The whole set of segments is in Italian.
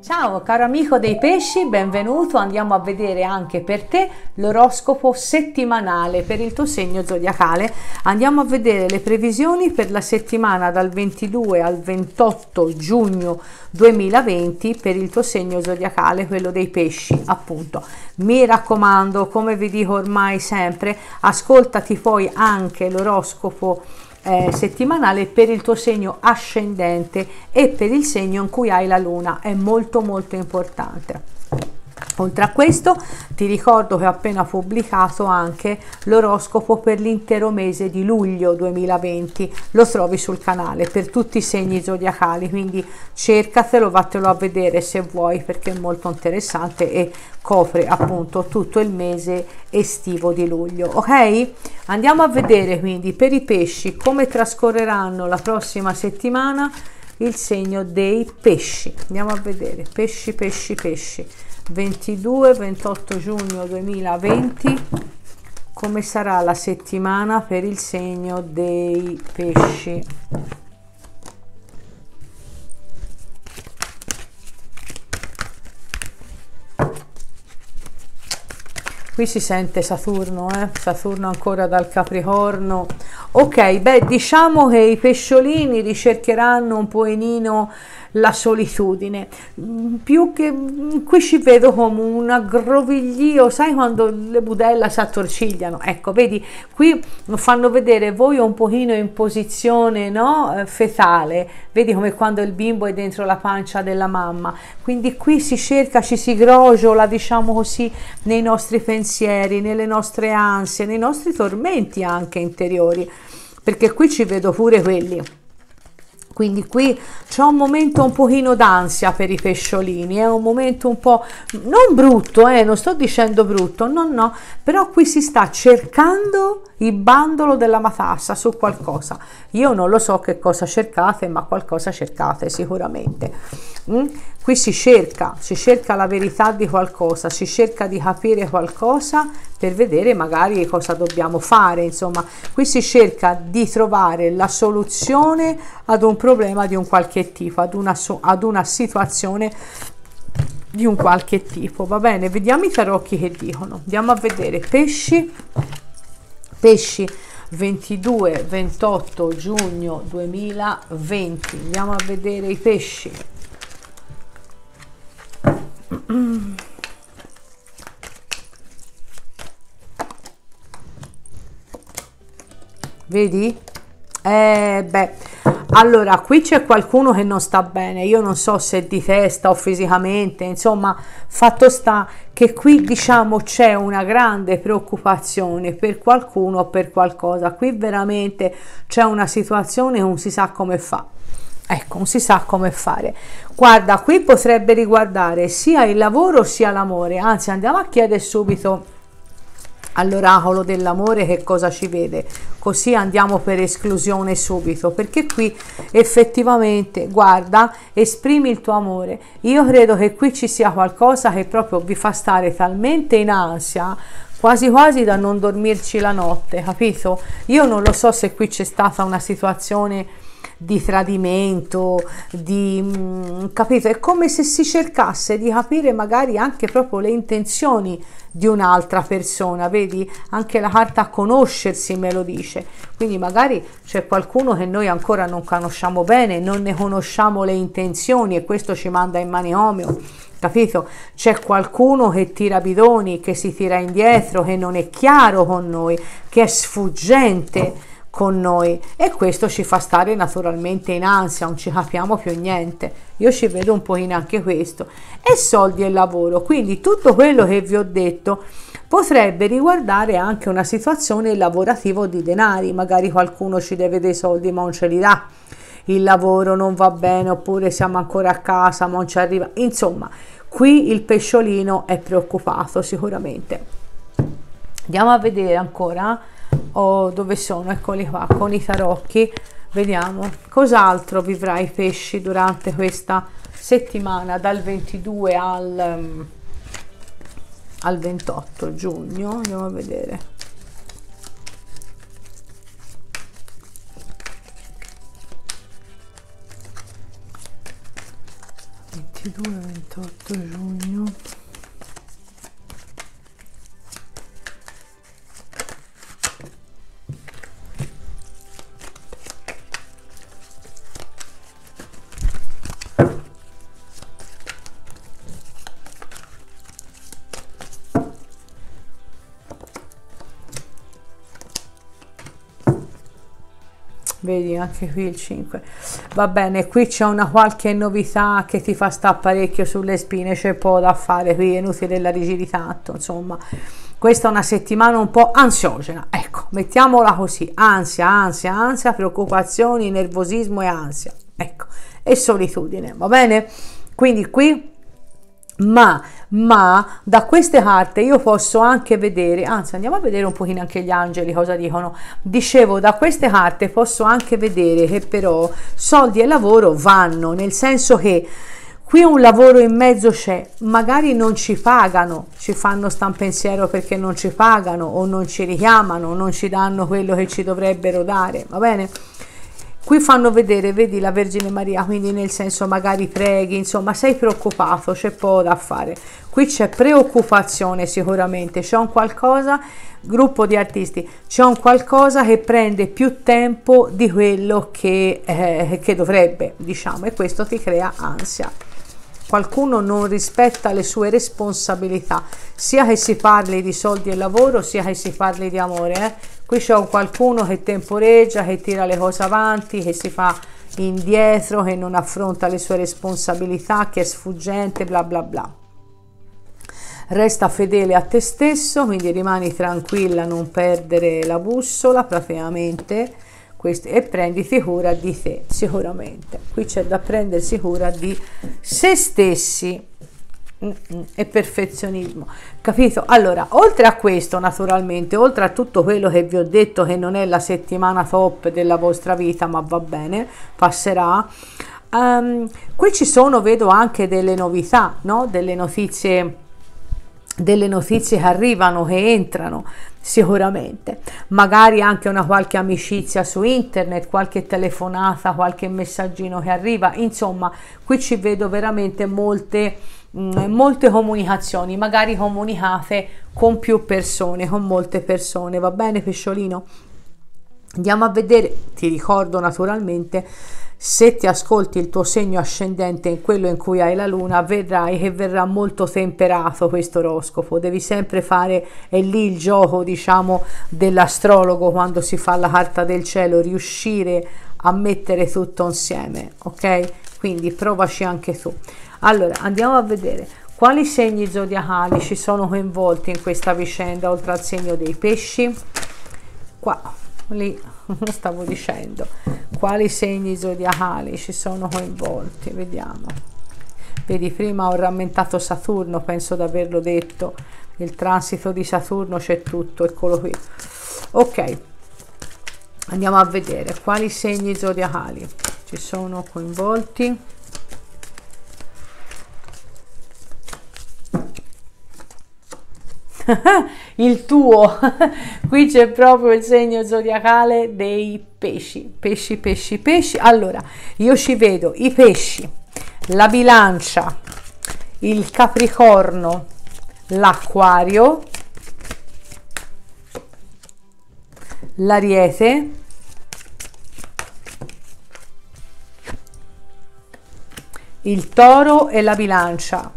Ciao caro amico dei pesci, benvenuto. Andiamo a vedere anche per te l'oroscopo settimanale per il tuo segno zodiacale. Andiamo a vedere le previsioni per la settimana dal 22 al 28 giugno 2020 per il tuo segno zodiacale, quello dei pesci appunto. Mi raccomando, come vi dico ormai sempre, ascoltati poi anche l'oroscopo settimanale per il tuo segno ascendente e per il segno in cui hai la luna, è molto importante. Oltre a questo ti ricordo che ho appena pubblicato anche l'oroscopo per l'intero mese di luglio 2020, lo trovi sul canale per tutti i segni zodiacali, quindi cercatelo, vattelo a vedere se vuoi perché è molto interessante e copre appunto tutto il mese estivo di luglio. Ok, andiamo a vedere quindi per i pesci come trascorreranno la prossima settimana il segno dei pesci. Andiamo a vedere pesci 22-28 giugno 2020 come sarà la settimana per il segno dei pesci. Qui si sente Saturno, Saturno ancora dal Capricorno. Ok, beh, diciamo che i pesciolini ricercheranno un pochino la solitudine, più che qui ci vedo come un aggroviglio, sai quando le budella si attorcigliano, ecco, vedi, qui fanno vedere voi un pochino in posizione, no, fetale, vedi come quando il bimbo è dentro la pancia della mamma, quindi qui si cerca, ci si grogiola, diciamo così, nei nostri pensieri, nelle nostre ansie, nei nostri tormenti anche interiori, perché qui ci vedo pure quelli. Quindi qui c'è un momento un pochino d'ansia per i pesciolini, è un momento un po' non brutto, non sto dicendo brutto, no, però qui si sta cercando il bandolo della matassa su qualcosa. Io non lo so che cosa cercate, ma qualcosa cercate sicuramente. Qui si cerca la verità di qualcosa, si cerca di capire qualcosa per vedere magari cosa dobbiamo fare, insomma, qui si cerca di trovare la soluzione ad un problema di un qualche tipo, ad una situazione di un qualche tipo, va bene? Vediamo i tarocchi che dicono. Andiamo a vedere pesci 22-28 giugno 2020, andiamo a vedere i pesci. Vedi? Allora qui c'è qualcuno che non sta bene, io non so se di testa o fisicamente, insomma, fatto sta che qui diciamo c'è una grande preoccupazione per qualcuno o per qualcosa, qui veramente c'è una situazione che non si sa come fa. Ecco, non si sa come fare. Guarda, qui potrebbe riguardare sia il lavoro sia l'amore, anzi andiamo a chiedere subito all'oracolo dell'amore che cosa ci vede, così andiamo per esclusione subito, perché qui effettivamente, guarda, esprimi il tuo amore. Io credo che qui ci sia qualcosa che proprio vi fa stare talmente in ansia, quasi quasi da non dormirci la notte, capito? Io non lo so se qui c'è stata una situazione di tradimento, capito? È come se si cercasse di capire magari anche proprio le intenzioni di un'altra persona, vedi? Anche la carta conoscersi me lo dice, quindi magari c'è qualcuno che noi ancora non conosciamo bene, non ne conosciamo le intenzioni e questo ci manda in manicomio, capito? C'è qualcuno che tira bidoni, che si tira indietro, che non è chiaro con noi, che è sfuggente con noi e questo ci fa stare naturalmente in ansia, non ci capiamo più niente. Io ci vedo un pochino anche questo. E soldi e lavoro, quindi tutto quello che vi ho detto potrebbe riguardare anche una situazione lavorativa di denari, magari qualcuno ci deve dei soldi ma non ce li dà, il lavoro non va bene oppure siamo ancora a casa ma non ci arriva, insomma qui il pesciolino è preoccupato sicuramente. Andiamo a vedere ancora dove sono, eccoli qua con i tarocchi, vediamo cos'altro vivrà i pesci durante questa settimana dal 22 al 28 giugno. Andiamo a vedere. 22 22-28 giugno. Vedi anche qui il 5. Va bene, qui c'è una qualche novità che ti fa stare parecchio sulle spine, c'è poco da fare qui, è inutile la rigidità, insomma questa è una settimana un po' ansiogena, ecco, mettiamola così, ansia, preoccupazioni, nervosismo e ansia, ecco, e solitudine, va bene? Quindi qui ma da queste carte io posso anche vedere, anzi andiamo a vedere un pochino anche gli angeli cosa dicono. Dicevo, da queste carte posso anche vedere che però soldi e lavoro vanno, nel senso che qui un lavoro in mezzo c'è, magari non ci pagano, ci fanno sta un pensiero perché non ci pagano o non ci richiamano, non ci danno quello che ci dovrebbero dare, va bene? Qui fanno vedere, vedi la Vergine Maria, quindi nel senso magari preghi, insomma sei preoccupato, c'è poco da fare. Qui c'è preoccupazione sicuramente, c'è un qualcosa, gruppo di artisti, c'è un qualcosa che prende più tempo di quello che dovrebbe, diciamo, e questo ti crea ansia. Qualcuno non rispetta le sue responsabilità, sia che si parli di soldi e lavoro, sia che si parli di amore, Qui c'è qualcuno che temporeggia, che tira le cose avanti, che si fa indietro, che non affronta le sue responsabilità, che è sfuggente, bla bla bla. Resta fedele a te stesso, quindi rimani tranquilla, non perdere la bussola praticamente, e prenditi cura di te, sicuramente. Qui c'è da prendersi cura di se stessi e perfezionismo, capito? Allora, oltre a questo, naturalmente, oltre a tutto quello che vi ho detto, che non è la settimana top della vostra vita, ma va bene, passerà, qui ci sono, vedo anche delle novità, no? Delle notizie che arrivano, che entrano sicuramente, magari anche una qualche amicizia su internet, qualche telefonata, qualche messaggino che arriva, insomma qui ci vedo veramente molte comunicazioni, magari comunicate con più persone, con molte persone, va bene pesciolino? Andiamo a vedere, ti ricordo naturalmente, se ti ascolti il tuo segno ascendente in quello in cui hai la luna, vedrai che verrà molto temperato questo oroscopo. Devi sempre fare, è lì il gioco, diciamo, dell'astrologo quando si fa la carta del cielo, riuscire a mettere tutto insieme, ok? Quindi provaci anche tu. Allora, andiamo a vedere quali segni zodiacali ci sono coinvolti in questa vicenda, oltre al segno dei pesci. Qua, lì, stavo dicendo, quali segni zodiacali ci sono coinvolti, vediamo. Vedi, prima ho rammentato Saturno, penso di averlo detto, il transito di Saturno c'è tutto, eccolo qui. Ok, andiamo a vedere quali segni zodiacali ci sono coinvolti. Il tuo qui c'è proprio il segno zodiacale dei pesci, pesci. Allora io ci vedo i pesci, la bilancia, il capricorno, l'acquario, l'ariete, il toro e la bilancia,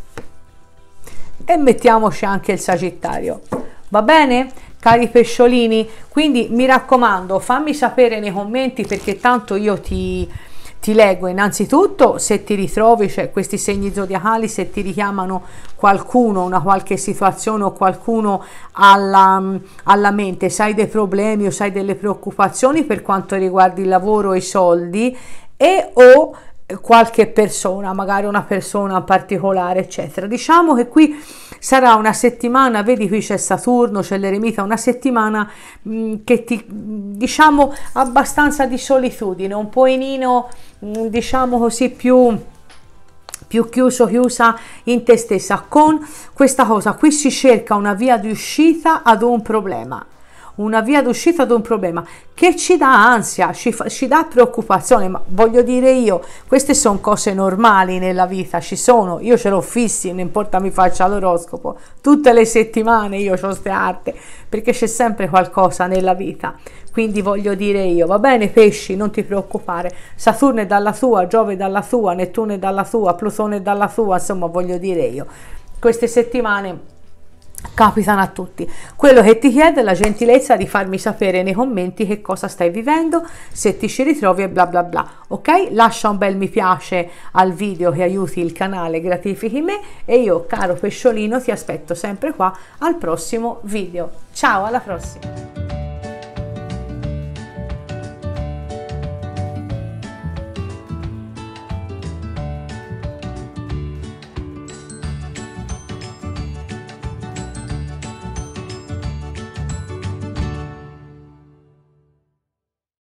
e mettiamoci anche il Sagittario, va bene cari pesciolini? Quindi mi raccomando, fammi sapere nei commenti, perché tanto io ti leggo innanzitutto se ti ritrovi, cioè questi segni zodiacali, se ti richiamano qualcuno, una qualche situazione o qualcuno alla mente, se hai dei problemi o se hai delle preoccupazioni per quanto riguarda il lavoro e i soldi, e o qualche persona, magari una persona in particolare, eccetera. Diciamo che qui sarà una settimana, vedi qui c'è Saturno, c'è l'eremita, una settimana che ti, diciamo, abbastanza di solitudine, un pochino, diciamo così, più chiusa in te stessa. Con questa cosa qui si cerca una via di uscita ad un problema, una via d'uscita ad un problema che ci dà ansia, ci dà preoccupazione, ma voglio dire io, queste sono cose normali nella vita, ci sono, io ce l'ho fissi, non importa mi faccia l'oroscopo, tutte le settimane io ho ste arte, perché c'è sempre qualcosa nella vita. Quindi voglio dire io, va bene pesci, non ti preoccupare, Saturno è dalla tua, Giove è dalla tua, Nettuno è dalla tua, Plutone è dalla tua, insomma voglio dire io, queste settimane capitano a tutti. Quello che ti chiedo è la gentilezza di farmi sapere nei commenti che cosa stai vivendo, se ti ci ritrovi e bla bla bla, ok? Lascia un bel mi piace al video che aiuti il canale, gratifichi me, e io, caro pesciolino, ti aspetto sempre qua al prossimo video. Ciao, alla prossima!